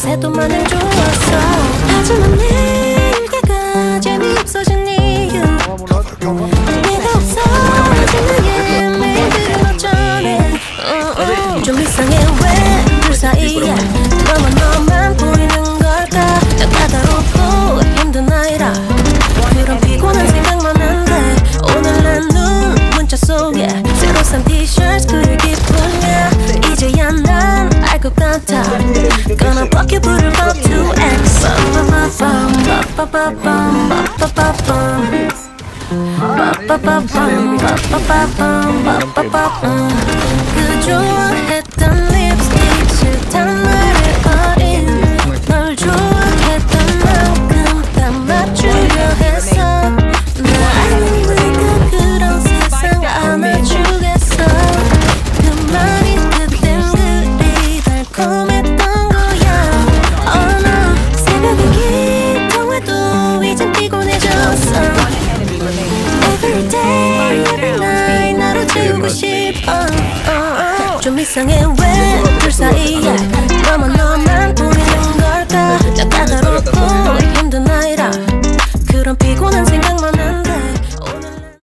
새도만을 주었어. 하지만 내일가 재미없어진 이유 내가 없어지는 매일들은 어쩌네. 좀 이상해 왜 둘 사이에 너와 너만 보이는 걸까. 난 까다롭고 힘든 나이라 그런 피곤한 생각만 한데 오늘 난 눈 문자 속에 새로 산 티셔츠 그릴 기분이야. 이제야 난 알 것 같아. Gonna rock your booty up to X. 그 좋아했던 립스틱 싫단 말을 어린 널 좋아했던 만큼 다 맞추려 했어. 나 아니니까 그런 세상 안아주겠어. 그 말이 그땐 그리 달콤했던 거야. Oh no 새벽에 기통해도 이젠 피곤해졌어. Every day every night 나로 채우고 싶어. 좀 이상해 왜 둘 사이에 너만 보이는 걸까. 난 까다롭고